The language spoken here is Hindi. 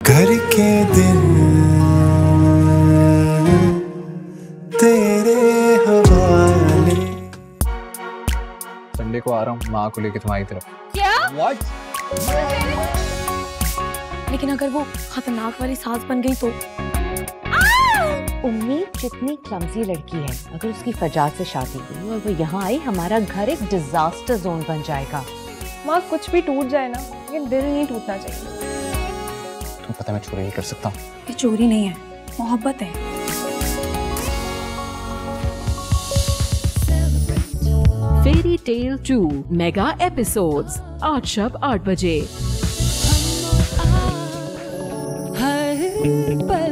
घर के दिन तेरे हवाले। संडे को आ रहा हूँ माँ को लेके तुम्हारी तरफ। क्या? What? लेकिन अगर वो खतरनाक वाली सास बन गई तो? उम्मीद जितनी क्लमजी लड़की है, अगर उसकी फजाद से शादी हुई और वो यहाँ आई, हमारा घर एक डिजास्टर जोन बन जाएगा। माँ कुछ भी टूट जाए ना, लेकिन दिल नहीं टूटना चाहिए। तुम्हें पता है मैं चोरी नहीं कर सकता। ये चोरी नहीं है, मोहब्बत है। फेरी टेल 2 मेगा एपिसोड्स आज शाम 8 बजे।